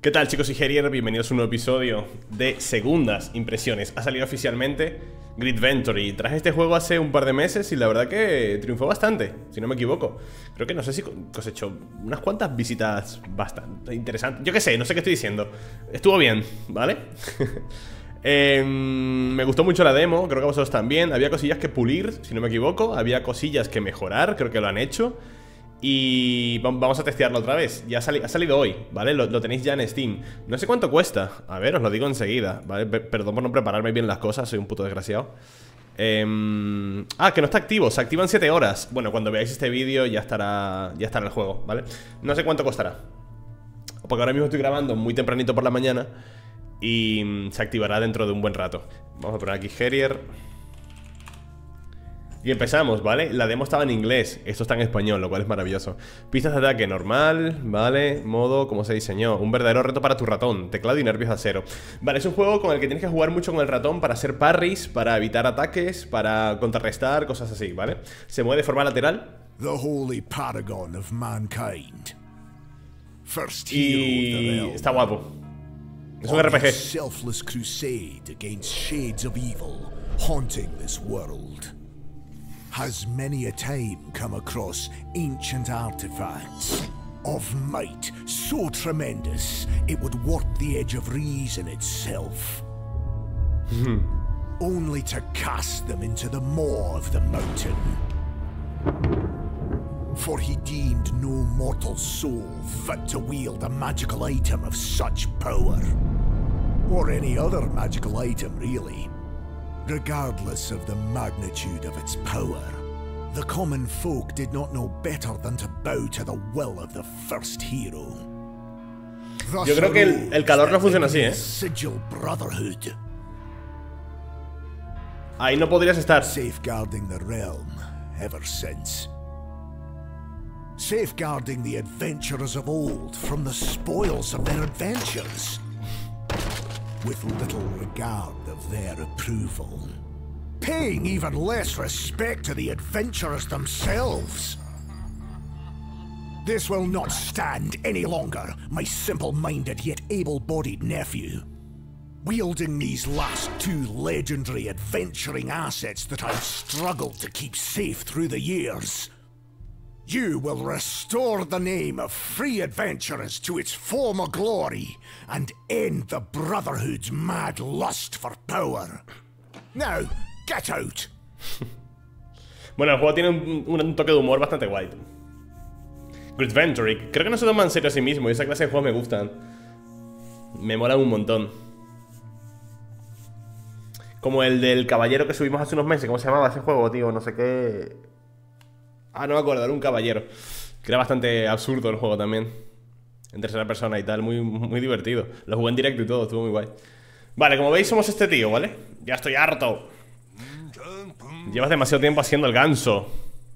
¿Qué tal, chicos? Soy Herier, bienvenidos a un nuevo episodio de Segundas Impresiones. Ha salido oficialmente Grid Venture. Traje este juego hace un par de meses y la verdad que triunfó bastante, si no me equivoco. Creo que no sé si cosechó unas cuantas visitas bastante interesantes. Yo qué sé, no sé qué estoy diciendo. Estuvo bien, ¿vale? Me gustó mucho la demo, creo que a vosotros también. Había cosillas que pulir, si no me equivoco. Había cosillas que mejorar, creo que lo han hecho. Y vamos a testearlo otra vez. Ya ha salido hoy, ¿vale? Lo tenéis ya en Steam. No sé cuánto cuesta. A ver, os lo digo enseguida, ¿vale? Perdón por no prepararme bien las cosas, soy un puto desgraciado. Que no está activo, se activa en 7 horas. Bueno, cuando veáis este vídeo ya estará el juego, ¿vale? No sé cuánto costará, porque ahora mismo estoy grabando muy tempranito por la mañana y se activará dentro de un buen rato. Vamos a poner aquí Herier. Y empezamos, ¿vale? La demo estaba en inglés, esto está en español, lo cual es maravilloso. Pistas de ataque normal, ¿vale? Modo, ¿cómo se diseñó? Un verdadero reto para tu ratón, teclado y nervios a cero. Vale, es un juego con el que tienes que jugar mucho con el ratón para hacer parries, para evitar ataques, para contrarrestar, cosas así, ¿vale? Se mueve de forma lateral. The holy paragon of mankind. First Y hero of the está realm. guapo. Es un On RPG. his selfless crusade against shades of evil haunting this world. Has many a time come across ancient artifacts of might so tremendous it would warp the edge of reason itself. Only to cast them into the maw of the mountain. For he deemed no mortal soul fit to wield a magical item of such power. Or any other magical item, really. Regardless of the magnitude of its power, the common folk did not know better than to bow to the will of the first hero. Yo creo que el calor no funciona así, ¿eh? Sigil Brotherhood. Ahí no podrías estar. Safeguarding the realm ever since. Safeguarding the adventurers of old from the spoils of their adventures. With little regard of their approval. Paying even less respect to the adventurers themselves. This will not stand any longer, my simple-minded yet able-bodied nephew. Wielding these last two legendary adventuring assets that I've struggled to keep safe through the years, you will restore the name of Free Adventurers to its former glory and end the Brotherhood's mad lust for power. Now, get out! Bueno, el juego tiene un toque de humor bastante guay. Grid Venture, creo que no se toma en serio a sí mismo y esa clase de juegos me gustan. Me molan un montón. Como el del caballero que subimos hace unos meses. ¿Cómo se llamaba ese juego, tío? No sé qué... no me acuerdo, era un caballero. Que era bastante absurdo el juego también. En tercera persona y tal, muy divertido. Lo jugué en directo y todo, estuvo muy guay. Vale, como veis somos este tío, ¿vale? Ya estoy harto. Llevas demasiado tiempo haciendo el ganso.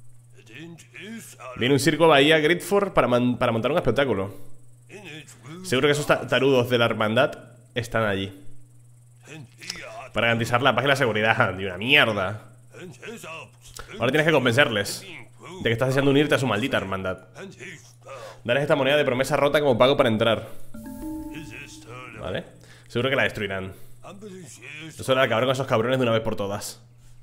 Viene un circo a Bahía Gridford para montar un espectáculo. Seguro que esos tarudos de la hermandad están allí para garantizar la paz y la seguridad. De una mierda. Ahora tienes que convencerles de que estás deseando unirte a su maldita hermandad. Darles esta moneda de promesa rota como pago para entrar. Vale. Seguro que la destruirán. Es hora de acabar con esos cabrones de una vez por todas.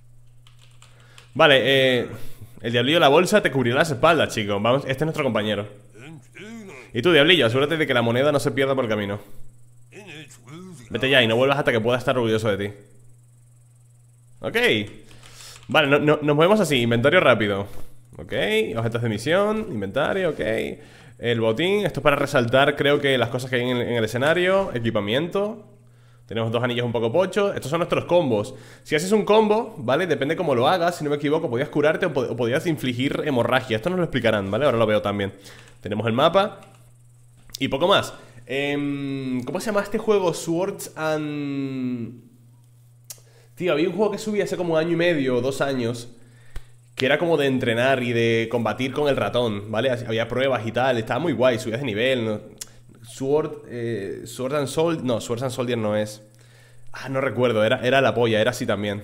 Vale, el diablillo de la bolsa te cubrirá las espaldas, chicos. Vamos, este es nuestro compañero. Y tú, diablillo, asegúrate de que la moneda no se pierda por el camino. Vete ya y no vuelvas hasta que pueda estar orgulloso de ti. Ok. Vale, nos movemos así, inventario rápido. Ok, objetos de misión, inventario, ok. El botín, esto es para resaltar, creo que las cosas que hay en el escenario. Equipamiento. Tenemos dos anillos un poco pochos. Estos son nuestros combos. Si haces un combo, ¿vale? Depende cómo lo hagas, si no me equivoco, podías curarte o podías infligir hemorragia. Esto nos lo explicarán, ¿vale? Ahora lo veo también. Tenemos el mapa y poco más. ¿Cómo se llama este juego? Swords and... Tío, había un juego que subí hace como 1 año y medio o 2 años, que era como de entrenar y de combatir con el ratón, ¿vale? Había pruebas y tal, estaba muy guay, subías de nivel, ¿no? Sword and Soldier... No, Swords and Soldier no es. No recuerdo, era la polla, era así también.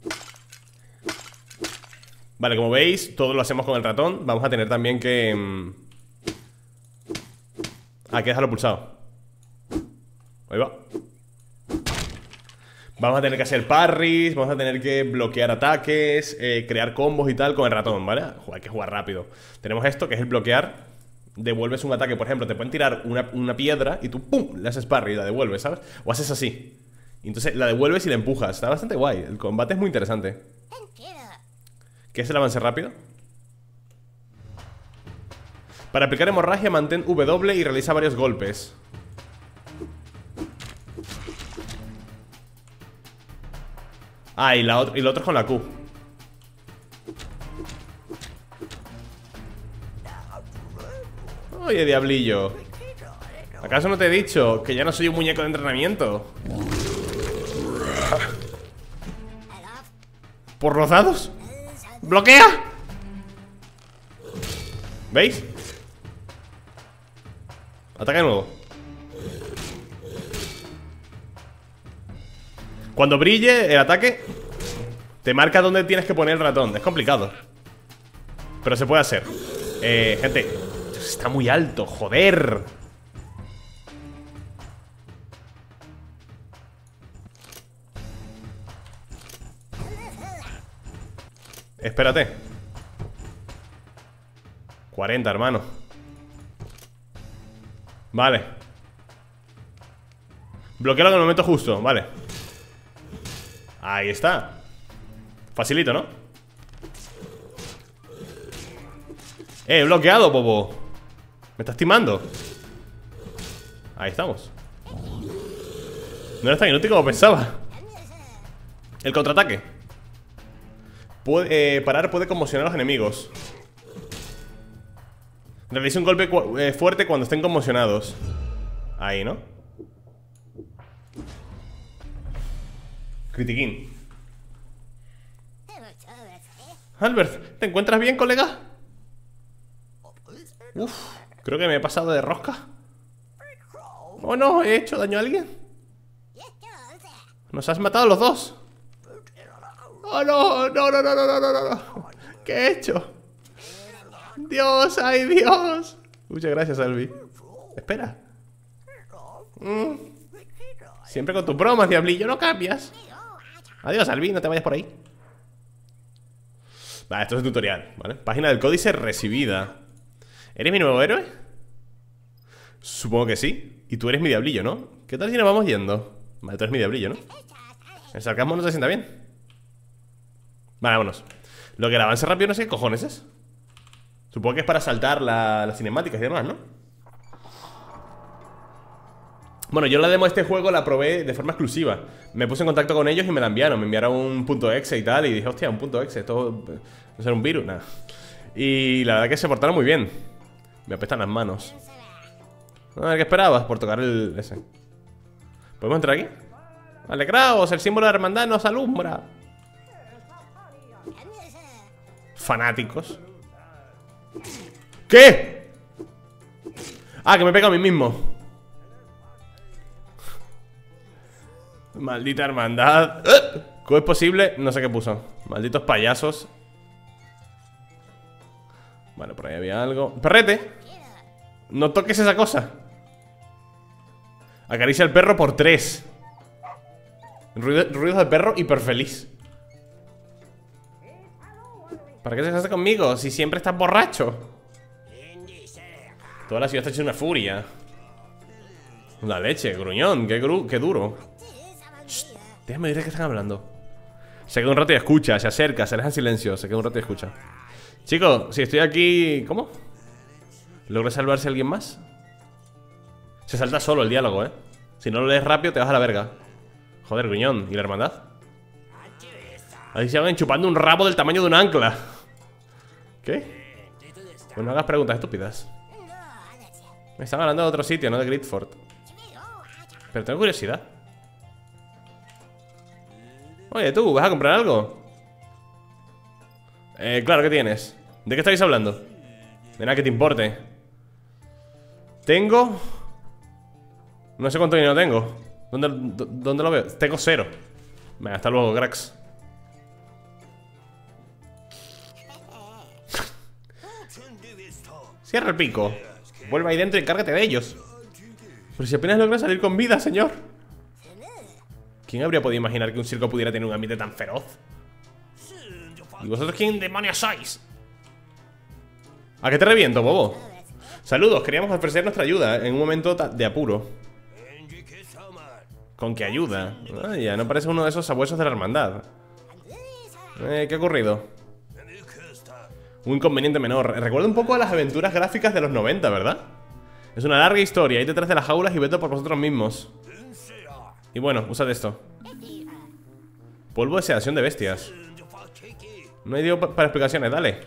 Vale, como veis, todo lo hacemos con el ratón. Vamos a tener también que... hay que dejarlo pulsado. Ahí va. Vamos a tener que hacer parries, vamos a tener que bloquear ataques, crear combos y tal con el ratón, ¿vale? Hay que jugar rápido. Tenemos esto, que es el bloquear. Devuelves un ataque, por ejemplo, te pueden tirar una piedra y tú, ¡pum!, le haces parry y la devuelves, ¿sabes? O haces así. Y entonces la devuelves y la empujas. Está bastante guay, el combate es muy interesante. ¿Qué es el avance rápido? Para aplicar hemorragia, mantén W y realiza varios golpes. Ah, y lo otro es con la Q. Oye, diablillo, ¿acaso no te he dicho que ya no soy un muñeco de entrenamiento? ¿Por los dados? ¡Bloquea! ¿Veis? Ataca de nuevo. Cuando brille el ataque, te marca dónde tienes que poner el ratón. Es complicado, pero se puede hacer. Gente, está muy alto, joder. Espérate. 40, hermano. Vale. Bloquealo en el momento justo, vale. Ahí está. Facilito, ¿no? He bloqueado, bobo. Me estás timando. Ahí estamos. No eres tan inútil como pensaba. El contraataque. Parar puede conmocionar a los enemigos. Realiza un golpe fuerte cuando estén conmocionados. Ahí, ¿no? Critiquín. Albert, ¿te encuentras bien, colega? Uf, creo que me he pasado de rosca. Oh no, ¿he hecho daño a alguien? Nos has matado a los dos. Oh no, no, no, no, no, no, no, no. ¿Qué he hecho? Dios, ay Dios. Muchas gracias, Albi. Espera. Siempre con tus bromas, diablillo, no cambias. Adiós, Albi, no te vayas por ahí. Vale, esto es el tutorial, ¿vale? Página del códice recibida. ¿Eres mi nuevo héroe? Supongo que sí. Y tú eres mi diablillo, ¿no? ¿Qué tal si nos vamos yendo? Vale, tú eres mi diablillo, ¿no? El sarcasmo no te sienta bien. Vale, vámonos. Lo que el avance rápido no sé qué cojones es. Supongo que es para saltar las cinemáticas y demás, ¿no? Bueno, yo la demo de este juego la probé de forma exclusiva. Me puse en contacto con ellos y me la enviaron. Me enviaron un .exe y tal. Y dije, hostia, un .exe, esto no será un virus, nada. Y la verdad que se portaron muy bien. Me apestan las manos. A ver, ¿qué esperabas por tocar ese? ¿Podemos entrar aquí? Alegraos, el símbolo de la hermandad nos alumbra. Fanáticos. ¿Qué? Ah, que me pega a mí mismo. Maldita hermandad. ¿Cómo es posible? No sé qué puso. Malditos payasos. Vale, por ahí había algo. ¡Perrete! No toques esa cosa. Acaricia al perro por 3. Ruidos de perro hiper feliz. ¿Para qué se hace conmigo si siempre estás borracho? Toda la ciudad está hecha una furia. La leche, gruñón, qué duro. Shh, déjame oír de qué están hablando. Se queda un rato y escucha, se acerca, se deja en silencio. Se queda un rato y escucha. Chicos, si estoy aquí... ¿Cómo? ¿Logra salvarse alguien más? Se salta solo el diálogo, ¿eh? Si no lo lees rápido te vas a la verga. Joder, gruñón, ¿y la hermandad? Ahí se van chupando un rabo del tamaño de un ancla. ¿Qué? Pues no hagas preguntas estúpidas. Me están hablando de otro sitio, no de Gridford. Pero tengo curiosidad. Oye, tú, ¿vas a comprar algo? Claro, ¿qué tienes? ¿De qué estáis hablando? De nada que te importe. Tengo... No sé cuánto dinero tengo. ¿Dónde lo veo? Tengo 0. Venga, hasta luego, cracks. Cierra el pico. Vuelve ahí dentro y encárgate de ellos. Pero si apenas logra salir con vida, señor. ¿Quién habría podido imaginar que un circo pudiera tener un ambiente tan feroz? ¿Y vosotros quién demonios sois? ¿A qué te reviento, bobo? Saludos, queríamos ofrecer nuestra ayuda en un momento de apuro. ¿Con qué ayuda? Ya no parece uno de esos sabuesos de la hermandad. ¿Qué ha ocurrido? Un inconveniente menor. Recuerda un poco a las aventuras gráficas de los 90, ¿verdad? Es una larga historia. Id detrás de las jaulas y vete por vosotros mismos. Y bueno, usad esto. Polvo de sedación de bestias. No hay tiempo para explicaciones, dale.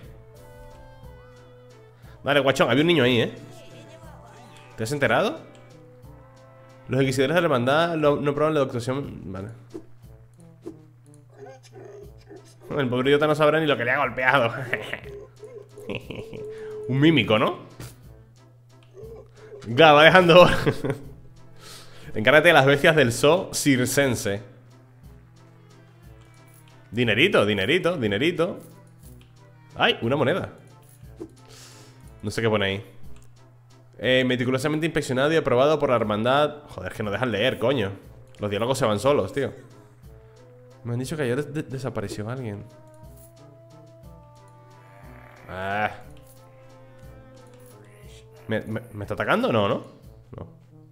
Dale, guachón, había un niño ahí, ¿eh? ¿Te has enterado? Los inquisidores de la hermandad no proban la doctoración. Vale. El pobre idiota no sabrá ni lo que le ha golpeado. Un mímico, ¿no? Claro, va dejando. Encárgate de las bestias del zoo circense. Dinerito, dinerito, dinerito. ¡Ay! Una moneda. No sé qué pone ahí. Meticulosamente inspeccionado y aprobado por la hermandad. Joder, que no dejan leer, coño. Los diálogos se van solos, tío. Me han dicho que ayer desapareció alguien. ¿Me está atacando o no, no? No.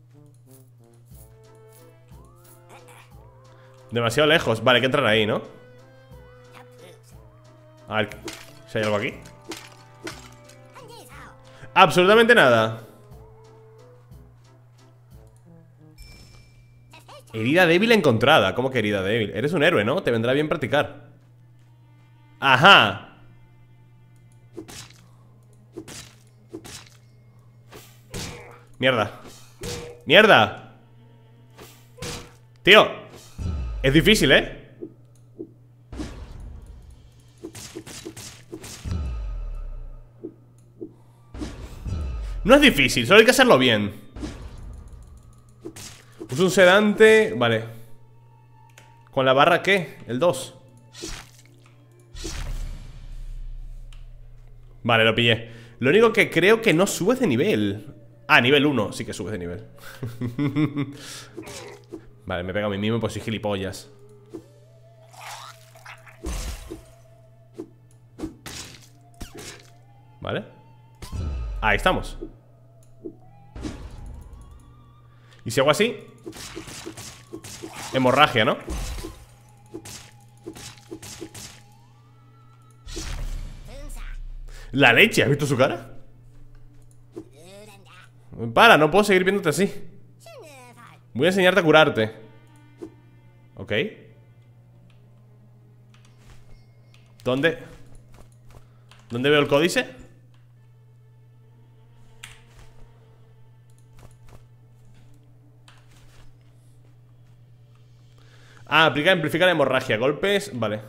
Demasiado lejos. Vale, hay que entrar ahí, ¿no? A ver si hay algo aquí. Absolutamente nada. Herida débil encontrada. ¿Cómo que herida débil? Eres un héroe, ¿no? Te vendrá bien practicar. Ajá. Mierda. ¡Mierda! Tío, es difícil, ¿eh? No es difícil, solo hay que hacerlo bien. Uso un sedante. Vale. ¿Con la barra qué? El 2. Vale, lo pillé. Lo único que creo que no subes de nivel. Ah, nivel 1, sí que subes de nivel. Vale, me pega a mí mismo pues soy gilipollas. Vale. Ahí estamos. ¿Y si hago así? Hemorragia, ¿no? La leche, ¿has visto su cara? Para, no puedo seguir viéndote así. Voy a enseñarte a curarte. Ok. ¿Dónde? ¿Dónde veo el códice? Ah, aplica, amplifica la hemorragia. Golpes, vale.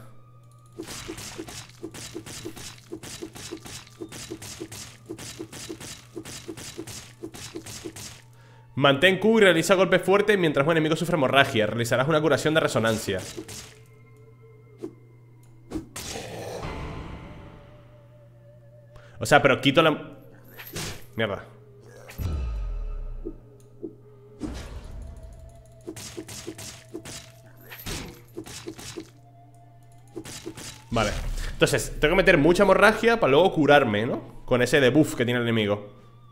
Mantén Q y realiza golpes fuertes mientras un enemigo sufre hemorragia. Realizarás una curación de resonancia. O sea, pero quito la... Mierda. Vale. Entonces, tengo que meter mucha hemorragia para luego curarme, ¿no? Con ese debuff que tiene el enemigo.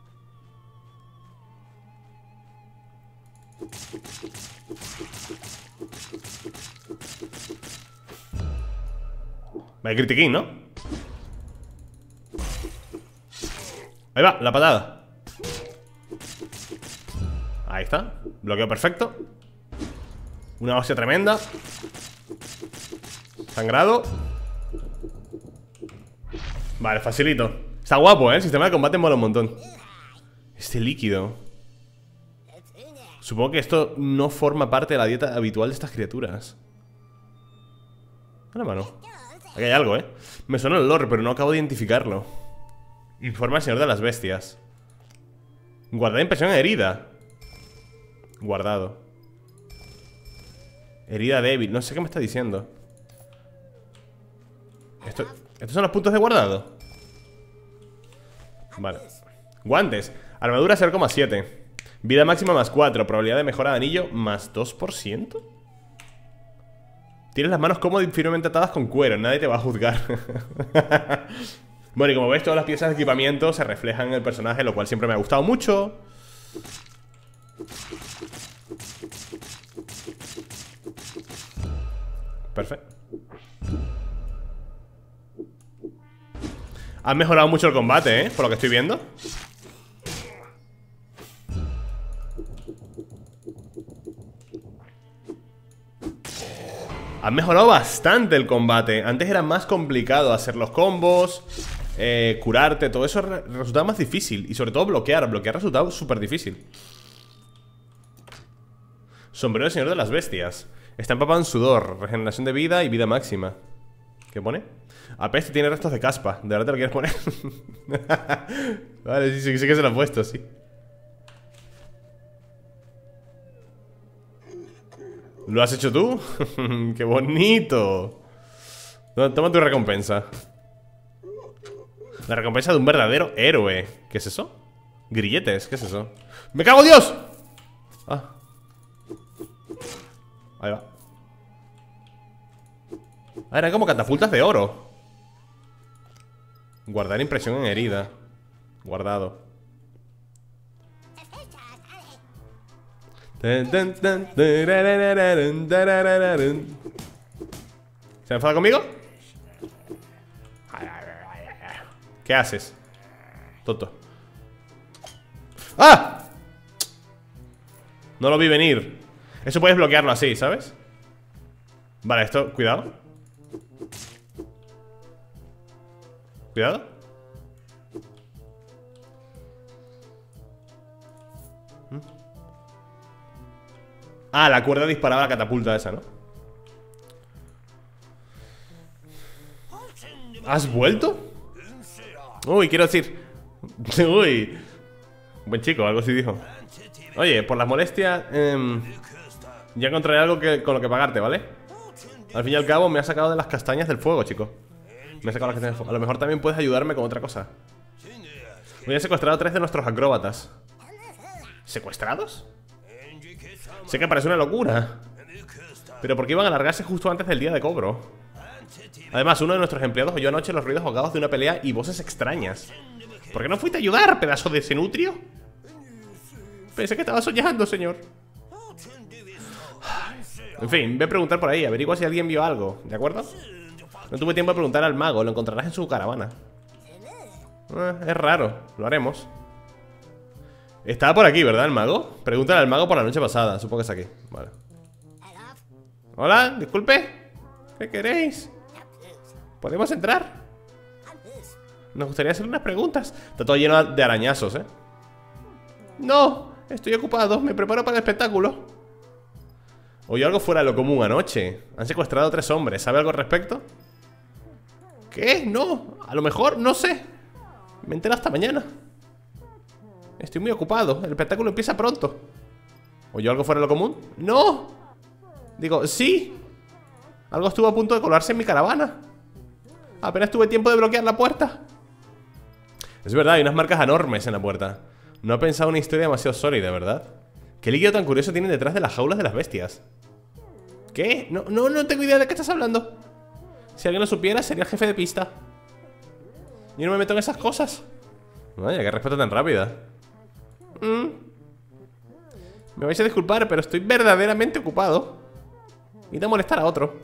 Vale, critiquín, ¿no? Ahí va, la patada. Ahí está, bloqueo perfecto. Una hostia tremenda. Sangrado. Vale, facilito. Está guapo, ¿eh? El sistema de combate mola un montón. Este líquido. Supongo que esto no forma parte de la dieta habitual de estas criaturas. A la mano. Aquí hay algo, ¿eh? Me suena el olor, pero no acabo de identificarlo. Informa al señor de las bestias. Guardar impresión en herida. Guardado. Herida débil. No sé qué me está diciendo. ¿Estos son los puntos de guardado? Vale. Guantes. Armadura 0,7. Vida máxima más 4. Probabilidad de mejora de anillo más 2%. Tienes las manos cómodas y firmemente atadas con cuero. Nadie te va a juzgar. Bueno, y como ves, todas las piezas de equipamiento se reflejan en el personaje, lo cual siempre me ha gustado mucho. Perfecto. Han mejorado mucho el combate, por lo que estoy viendo. Han mejorado bastante el combate. Antes era más complicado hacer los combos, curarte, todo eso resultaba más difícil. Y sobre todo bloquear. Bloquear resultaba súper difícil. Sombrero del Señor de las Bestias. Está empapado en sudor, regeneración de vida y vida máxima. ¿Qué pone? Apeste tiene restos de caspa. ¿De verdad te lo quieres poner? Vale, sí que se lo he puesto, sí. ¿Lo has hecho tú? ¡Qué bonito! Toma tu recompensa. La recompensa de un verdadero héroe. ¿Qué es eso? Grilletes, ¿qué es eso? ¡Me cago en Dios! Ah. Ahí va. Ah, eran como catapultas de oro. Guardar impresión en herida. Guardado. ¿Se enfada conmigo? ¿Qué haces? Tonto. ¡Ah! No lo vi venir. Eso puedes bloquearlo así, ¿sabes? Vale, esto, cuidado. Cuidado. Ah, la cuerda disparaba la catapulta esa, ¿no? ¿Has vuelto? Uy, quiero decir... Uy. Buen chico, algo así dijo. Oye, por las molestias ya encontraré algo con lo que pagarte, ¿vale? Al fin y al cabo me has sacado de las castañas del fuego, chico. Me has sacado las castañas del fuego. A lo mejor también puedes ayudarme con otra cosa. Voy a secuestrar a 3 de nuestros acróbatas. ¿Secuestrados? Sé que parece una locura, pero ¿por qué iban a largarse justo antes del día de cobro? Además, uno de nuestros empleados oyó anoche los ruidos ahogados de una pelea y voces extrañas. ¿Por qué no fuiste a ayudar, pedazo de cenutrio? Pensé que estaba soñando, señor. En fin, ve a preguntar por ahí, averigua si alguien vio algo, ¿de acuerdo? No tuve tiempo de preguntar al mago, lo encontrarás en su caravana. Es raro, lo haremos. Estaba por aquí, ¿verdad, el mago? Pregúntale al mago por la noche pasada, supongo que es aquí. Vale. Hola, disculpe. ¿Qué queréis? ¿Podemos entrar? Nos gustaría hacer unas preguntas. Está todo lleno de arañazos, ¿eh? No, estoy ocupado, me preparo para el espectáculo. Oye, algo fuera de lo común anoche. Han secuestrado a 3 hombres, ¿sabe algo al respecto? ¿Qué? No, a lo mejor, no sé. Me entero hasta mañana. Estoy muy ocupado, el espectáculo empieza pronto. ¿Oye, algo fuera de lo común? ¡No! Digo, sí. Algo estuvo a punto de colarse en mi caravana. Apenas tuve tiempo de bloquear la puerta. Es verdad, hay unas marcas enormes en la puerta. No he pensado una historia demasiado sólida, ¿verdad? ¿Qué líquido tan curioso tienen detrás de las jaulas de las bestias? ¿Qué? No tengo idea de qué estás hablando. Si alguien lo supiera, sería el jefe de pista. Yo no me meto en esas cosas. Vaya, qué respuesta tan rápida. Me vais a disculpar, pero estoy verdaderamente ocupado. Y de molestar a otro.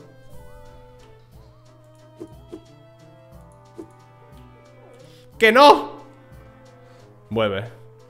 ¡Que no! Vuelve.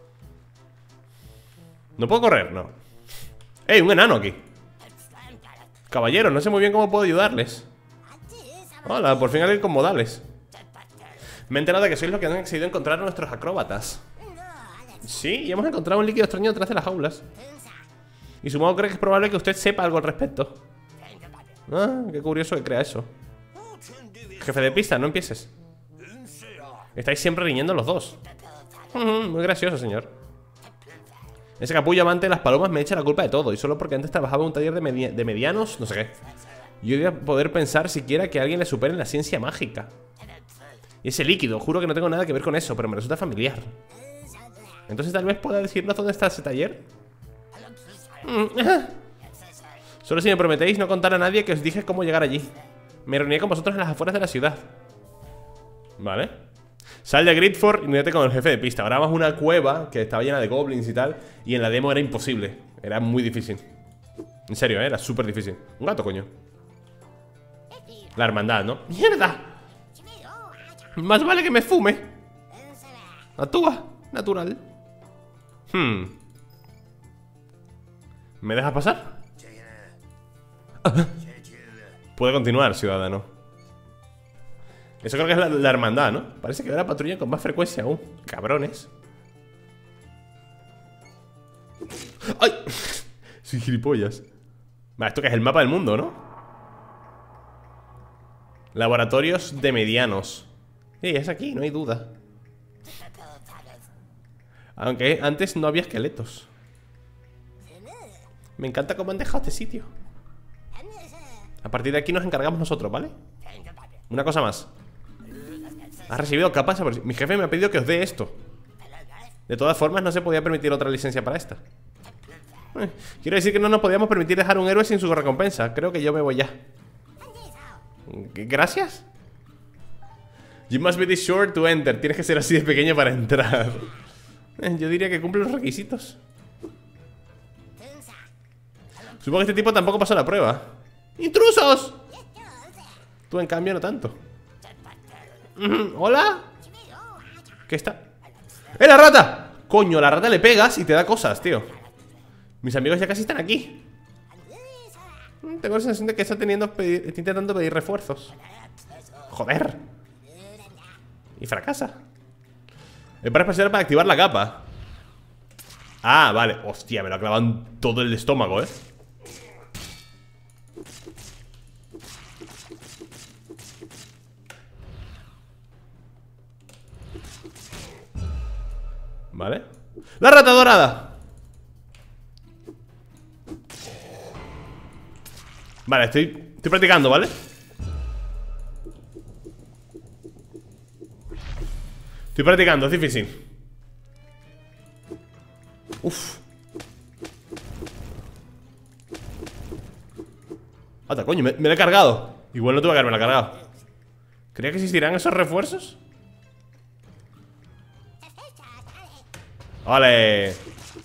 ¿No puedo correr? No. ¡Ey, un enano aquí! Caballero, no sé muy bien cómo puedo ayudarles. Hola, por fin alguien con modales. Me he enterado de que sois los que han accedido a encontrar a nuestros acróbatas. Sí, y hemos encontrado un líquido extraño detrás de las jaulas. Y supongo que es probable que usted sepa algo al respecto. Ah, qué curioso que crea eso. Jefe de pista, no empieces. Estáis siempre riñendo los dos. Muy gracioso, señor. Ese capullo amante de las palomas me echa la culpa de todo. Y solo porque antes trabajaba en un taller de medianos, no sé qué. Yo iba a poder pensar siquiera que alguien le supere en la ciencia mágica. Y ese líquido, juro que no tengo nada que ver con eso, pero me resulta familiar. Entonces tal vez pueda decirnos dónde está ese taller. Solo si me prometéis no contar a nadie que os dije cómo llegar allí. Me reuniré con vosotros en las afueras de la ciudad. Vale. Sal de Gridford y únete con el jefe de pista. Ahora vamos a una cueva que estaba llena de goblins y tal. Y en la demo era imposible. Era muy difícil. En serio, era súper difícil. Un gato, coño. La hermandad, ¿no? ¡Mierda! Más vale que me fume. Actúa, natural. ¿Me dejas pasar? Puede continuar, ciudadano. Eso creo que es la hermandad, ¿no? Parece que ahora patrulla con más frecuencia aún. Cabrones. ¡Ay! Soy gilipollas. Vale, esto que es el mapa del mundo, ¿no? Laboratorios de medianos. Sí, es aquí, no hay duda. Aunque antes no había esqueletos. Me encanta cómo han dejado este sitio. A partir de aquí nos encargamos nosotros, ¿vale? Una cosa más. Has recibido capas. Mi jefe me ha pedido que os dé esto. De todas formas, no se podía permitir otra licencia para esta. Quiero decir que no nos podíamos permitir dejar un héroe sin su recompensa. Creo que yo me voy ya. ¿Gracias? You must be this short to enter. Tienes que ser así de pequeño para entrar. Yo diría que cumple los requisitos. Supongo que este tipo tampoco pasó la prueba. ¡Intrusos! Tú en cambio no tanto. ¿Hola? ¿Qué está? ¡Eh, la rata! Coño, la rata le pegas y te da cosas, tío. Mis amigos ya casi están aquí. Tengo la sensación de que está intentando pedir refuerzos. Joder. Y fracasa. Es para especial para activar la capa. Ah, vale. Hostia, me lo ha clavado en todo el estómago, ¿eh? Vale. ¡La rata dorada! Vale, estoy practicando, ¿vale? Estoy practicando, es difícil. Uf. Ata, coño, me la he cargado. Igual no tuve que haberme la cargado. ¿Creía que existirán esos refuerzos? ¡Vale!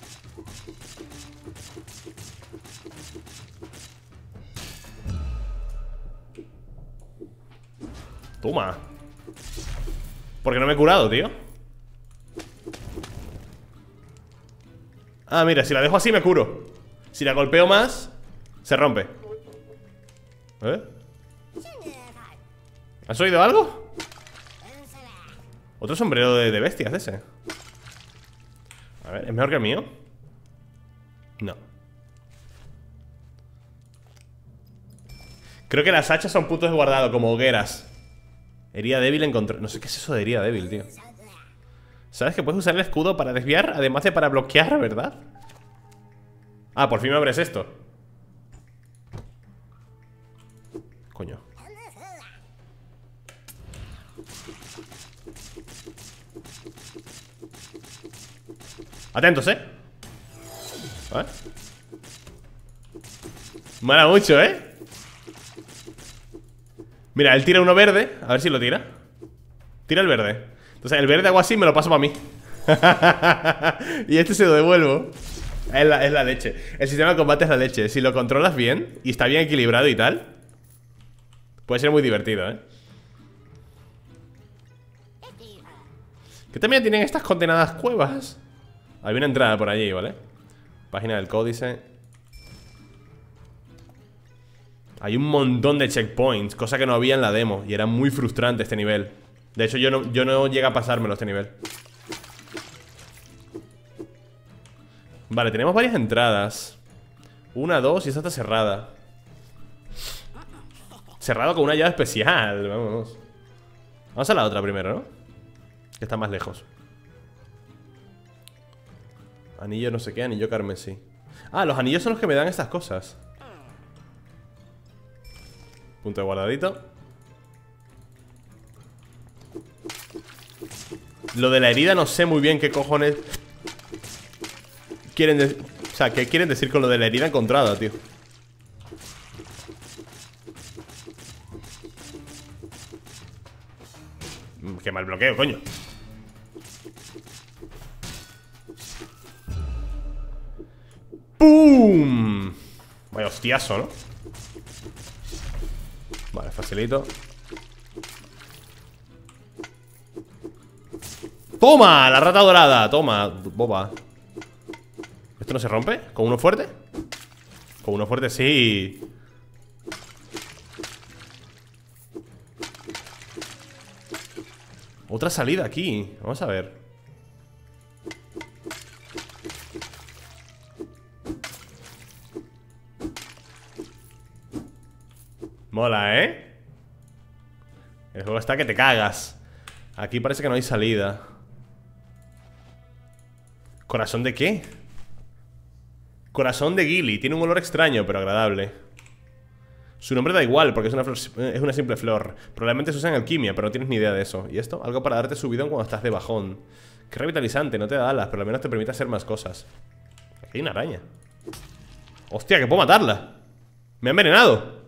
Toma. ¿Por qué no me he curado, tío? Ah, mira, si la dejo así me curo. Si la golpeo más, se rompe. ¿Has oído algo? Otro sombrero de bestias ese. A ver, ¿es mejor que el mío? No. Creo que las hachas son puntos de guardado, como hogueras. Herida débil encontró. No sé qué es eso de herida débil, tío. ¿Sabes que puedes usar el escudo para desviar? Además de para bloquear, ¿verdad? Ah, por fin me abres esto. Coño. Atentos, ¿vale? Mola mucho, Mira, él tira uno verde. A ver si lo tira. Tira el verde. Entonces el verde hago así y me lo paso para mí. Y este se lo devuelvo. Es la leche. El sistema de combate es la leche. Si lo controlas bien y está bien equilibrado y tal, puede ser muy divertido, ¿Qué también tienen estas condenadas cuevas? Hay una entrada por allí, ¿vale? Página del códice. Hay un montón de checkpoints, cosa que no había en la demo. Y era muy frustrante este nivel. De hecho, yo no llegué a pasármelo este nivel. Vale, tenemos varias entradas. Una, dos y esta está cerrada. Cerrado con una llave especial. Vamos. Vamos a la otra primero, ¿no? Que está más lejos. Anillo no sé qué, anillo carmesí. Ah, los anillos son los que me dan estas cosas. Punto de guardadito. Lo de la herida no sé muy bien qué cojones O sea, ¿qué quieren decir con lo de la herida encontrada, tío? Qué mal bloqueo, coño. ¡Pum! Vaya hostiazo, ¿no? Vale, facilito. ¡Toma! La rata dorada. Toma, boba. ¿Esto no se rompe? ¿Con uno fuerte? Con uno fuerte sí. Otra salida aquí. Vamos a ver. Mola, ¿eh? El juego está que te cagas. Aquí parece que no hay salida. ¿Corazón de qué? Corazón de Gilly. Tiene un olor extraño, pero agradable. Su nombre da igual, porque es una simple flor. Probablemente se usa en alquimia, pero no tienes ni idea de eso. ¿Y esto? Algo para darte subidón cuando estás de bajón. Qué revitalizante, no te da alas, pero al menos te permite hacer más cosas. Aquí hay una araña. ¡Hostia, que puedo matarla! ¡Me ha envenenado!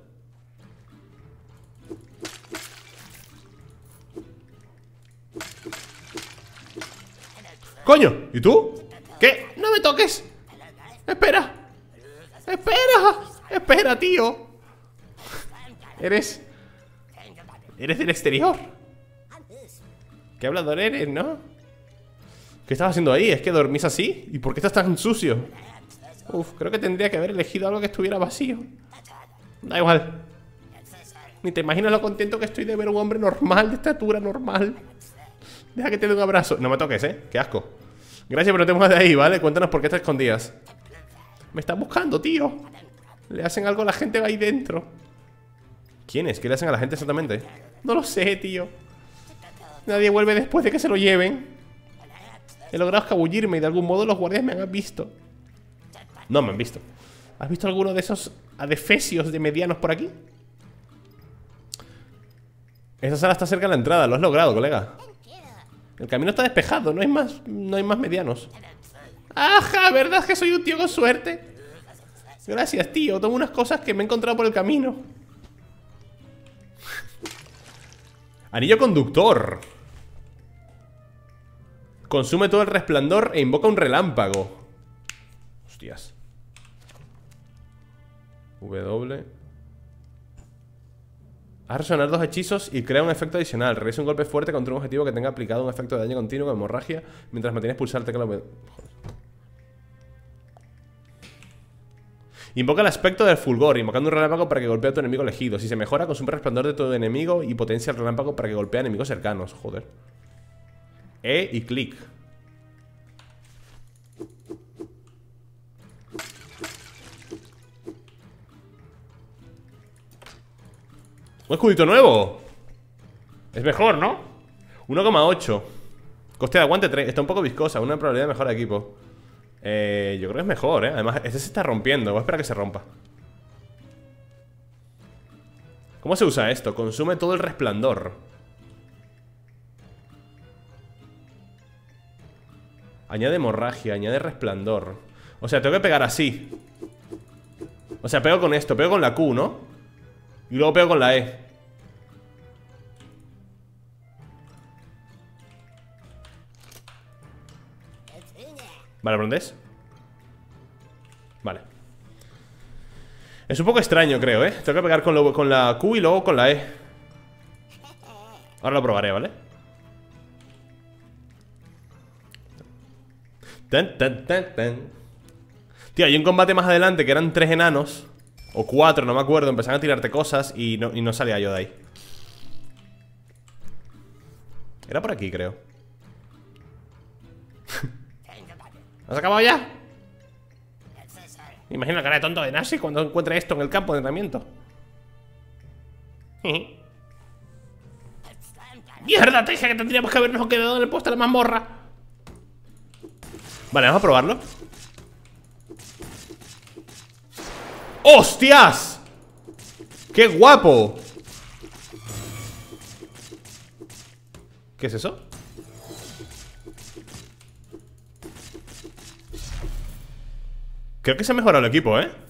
¡Coño! ¿Y tú? ¿Qué? ¡No me toques! ¡Espera! ¡Espera! ¡Espera, tío! Eres del exterior. ¿Qué hablador eres, no? ¿Qué estabas haciendo ahí? ¿Es que dormís así? ¿Y por qué estás tan sucio? Uf, creo que tendría que haber elegido algo que estuviera vacío. Da igual. Ni te imaginas lo contento que estoy de ver a un hombre normal, de estatura normal. Deja que te dé un abrazo. No me toques, qué asco. Gracias, pero no te muevas de ahí, ¿vale? Cuéntanos por qué te escondías. Me están buscando, tío. Le hacen algo a la gente ahí dentro. ¿Quién es? ¿Qué le hacen a la gente exactamente? No lo sé, tío. Nadie vuelve después de que se lo lleven. He logrado escabullirme y de algún modo los guardias me han visto. No me han visto. ¿Has visto alguno de esos adefesios de medianos por aquí? Esta sala está cerca de la entrada. Lo has logrado, colega. El camino está despejado. No hay más medianos. ¡Ajá! ¿Verdad que soy un tío con suerte? Gracias, tío. Tomo unas cosas que me he encontrado por el camino. Anillo conductor. Consume todo el resplandor e invoca un relámpago. Hostias. W. Haz resonar 2 hechizos y crea un efecto adicional. Realiza un golpe fuerte contra un objetivo que tenga aplicado un efecto de daño continuo con hemorragia mientras mantienes pulsar el teclado. Joder. Invoca el aspecto del fulgor, invocando un relámpago para que golpee a tu enemigo elegido. Si se mejora, consume el resplandor de tu enemigo y potencia el relámpago para que golpee a enemigos cercanos. Joder. E y clic. Un escudito nuevo. Es mejor, ¿no? 1,8. Coste de aguante 3. Está un poco viscosa. Una probabilidad de mejora de equipo. Yo creo que es mejor, Además, este se está rompiendo. Voy a esperar a que se rompa. ¿Cómo se usa esto? Consume todo el resplandor. Añade hemorragia, añade resplandor. O sea, tengo que pegar así. O sea, pego con esto, pego con la Q, ¿no? Y luego pego con la E. Vale, ¿por dónde es? Vale. Es un poco extraño, creo, Tengo que pegar con la Q y luego con la E. Ahora lo probaré, ¿vale? Tan, tan, tan, tan. Tío, hay un combate más adelante que eran 3 enanos o 4, no me acuerdo. Empezaron a tirarte cosas y no salía yo de ahí. Era por aquí, creo. ¿Has acabado ya? Me imagino la cara de tonto de Nashi cuando encuentre esto en el campo de entrenamiento. ¡Mierda! Te dije que tendríamos que habernos quedado en el puesto de la mazmorra. Vale, vamos a probarlo. ¡Hostias! ¡Qué guapo! ¿Qué es eso? Creo que se ha mejorado el equipo, ¿eh?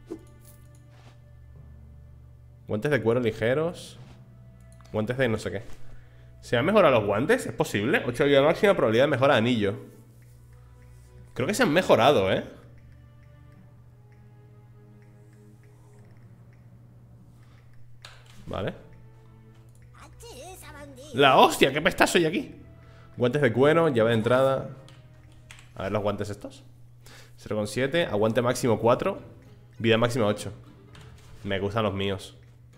Guantes de cuero ligeros. Guantes de no sé qué. ¿Se han mejorado los guantes? ¿Es posible? 8 de máxima probabilidad de mejora de anillo. Creo que se han mejorado, ¿eh? Vale. La hostia, qué pestazo hay aquí. Guantes de cuero, llave de entrada. A ver los guantes estos. 0,7, aguante máximo 4. Vida máxima 8. Me gustan los míos.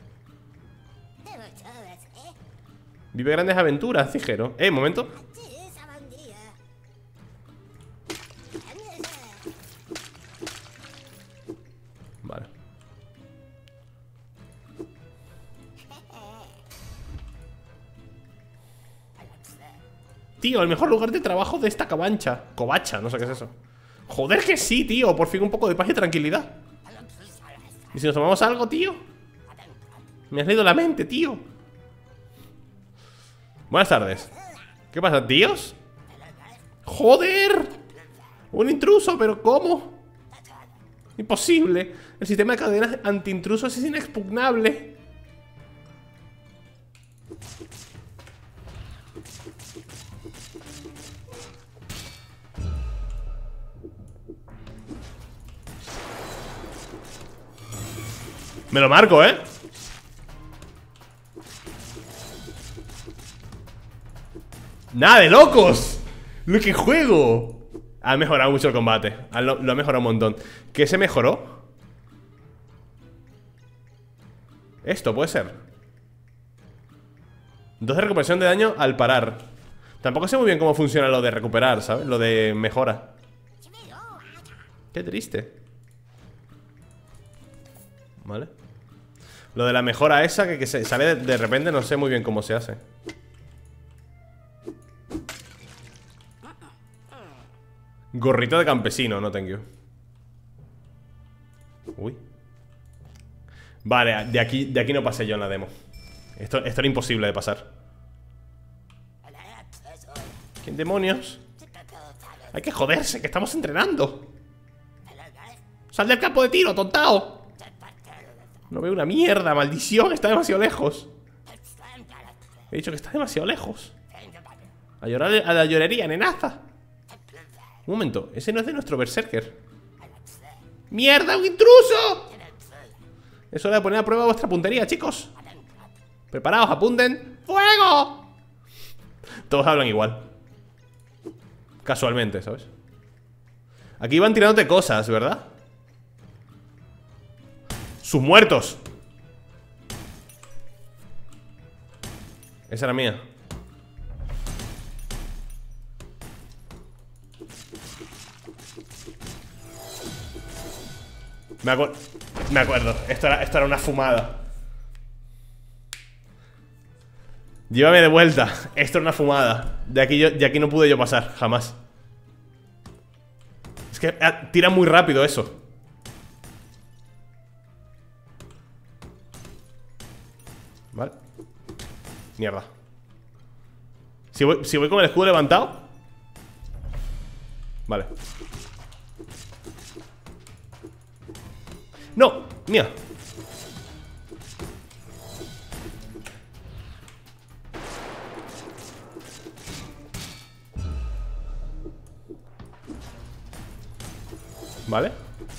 Vive grandes aventuras, Cijero. Momento. Vale. Tío, el mejor lugar de trabajo de esta cabancha. Covacha, no sé qué es eso. Joder que sí, tío, por fin un poco de paz y tranquilidad. ¿Y si nos tomamos algo, tío? Me has leído la mente, tío. Buenas tardes. ¿Qué pasa, tíos? ¡Joder! Un intruso, ¿pero cómo? Imposible. El sistema de cadenas anti-intrusos es inexpugnable. Me lo marco, ¿eh? ¡Nada de locos! ¡Lo que juego! Ha mejorado mucho el combate. Lo ha mejorado un montón. ¿Qué se mejoró? Esto puede ser. 2 de recuperación de daño al parar. Tampoco sé muy bien cómo funciona lo de recuperar, ¿sabes? Lo de mejora. Qué triste. Vale. Lo de la mejora esa que se sale de repente, no sé muy bien cómo se hace. Gorrito de campesino, no thank you. Uy. Vale, de aquí no pasé yo en la demo. Esto era imposible de pasar. ¿Quién demonios? Hay que joderse, que estamos entrenando. ¡Sal del campo de tiro, tontao! No veo una mierda, maldición, está demasiado lejos. He dicho que está demasiado lejos. A llorar a la llorería, nenaza. Un momento, ese no es de nuestro berserker. ¡Mierda, un intruso! Es hora de poner a prueba vuestra puntería, chicos. Preparaos, apunten. ¡Fuego! Todos hablan igual. Casualmente, ¿sabes? Aquí van tirándote cosas, ¿verdad? ¡Sus muertos! Esa era mía. Me acuerdo. Esto era una fumada. Llévame de vuelta. Esto era una fumada. De aquí no pude yo pasar, jamás. Es que tira muy rápido eso. Vale. Mierda. Si voy con el escudo levantado. Vale. No, mira. Vale.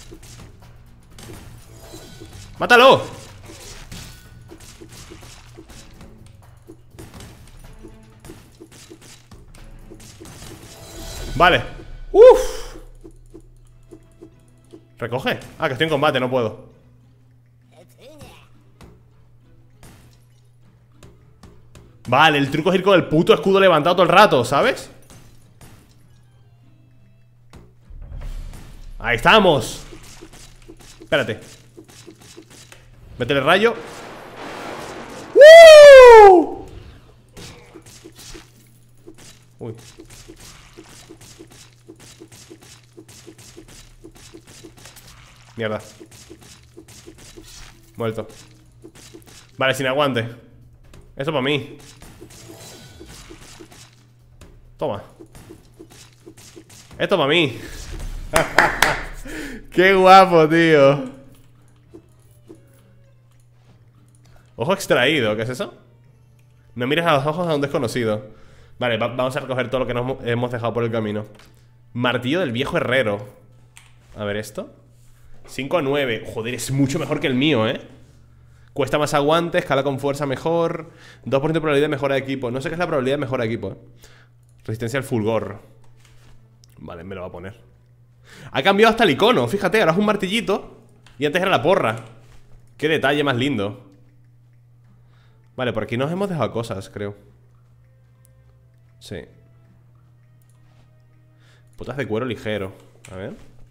¡Mátalo! Vale. ¡Uf! Recoge. Ah, que estoy en combate, no puedo. Vale, el truco es ir con el puto escudo levantado todo el rato, ¿sabes? Ahí estamos. Espérate. Métele rayo. Uy. Mierda. Muerto. Vale, sin aguante. Esto para mí. Toma. Esto para mí. Qué guapo, tío. Ojo extraído, ¿qué es eso? No mires a los ojos a un desconocido. Vale, vamos a recoger todo lo que nos hemos dejado por el camino. Martillo del viejo herrero. A ver esto. 5 a 9. Joder, es mucho mejor que el mío, ¿eh? Cuesta más aguante, escala con fuerza mejor. 2% de probabilidad de mejora de equipo. No sé qué es la probabilidad de mejora de equipo, ¿eh? Resistencia al fulgor. Vale, me lo va a poner. Ha cambiado hasta el icono, fíjate, ahora es un martillito. Y antes era la porra. Qué detalle más lindo. Vale, por aquí nos hemos dejado cosas, creo. Sí. Putas de cuero ligero. A ver.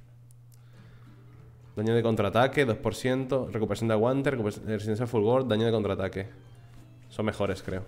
Daño de contraataque, 2%. Recuperación de aguante, resistencia al fulgor, daño de contraataque. Son mejores, creo.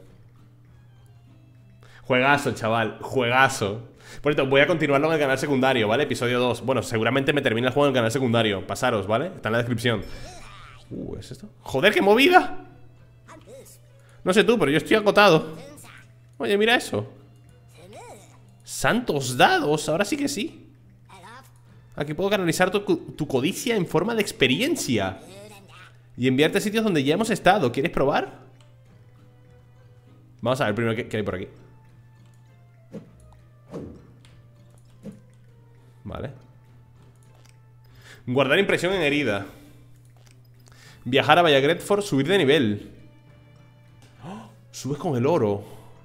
Juegazo, chaval, juegazo. Por cierto, voy a continuarlo en el canal secundario, ¿vale? Episodio 2. Bueno, seguramente me termina el juego en el canal secundario. Pasaros, ¿vale? Está en la descripción. ¿Es esto? ¡Joder, qué movida! No sé tú, pero yo estoy acotado. Oye, mira eso. ¡Santos dados! Ahora sí que sí. Aquí puedo canalizar tu codicia en forma de experiencia y enviarte a sitios donde ya hemos estado. ¿Quieres probar? Vamos a ver primero qué hay por aquí. Vale. Guardar impresión en herida. Viajar a Vallagretford, subir de nivel. ¡Oh! Subes con el oro.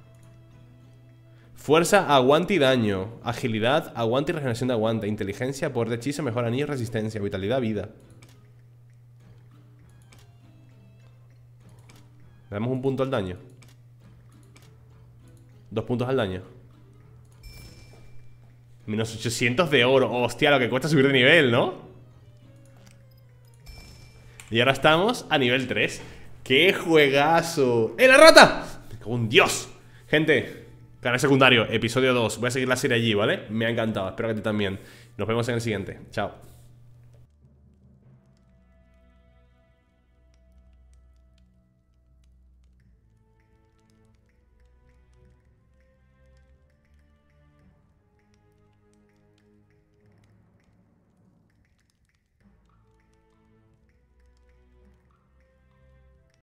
Fuerza, aguante y daño. Agilidad, aguante y regeneración de aguante. Inteligencia, poder de hechizo, mejor anillo, resistencia. Vitalidad, vida. Le damos un punto al daño. 2 puntos al daño. Menos 800 de oro. Hostia, lo que cuesta subir de nivel, ¿no? Y ahora estamos a nivel 3. ¡Qué juegazo! ¡Eh, la rata! Me cago en Dios. Gente, canal secundario, episodio 2. Voy a seguir la serie allí, ¿vale? Me ha encantado, espero que a ti también. Nos vemos en el siguiente, chao.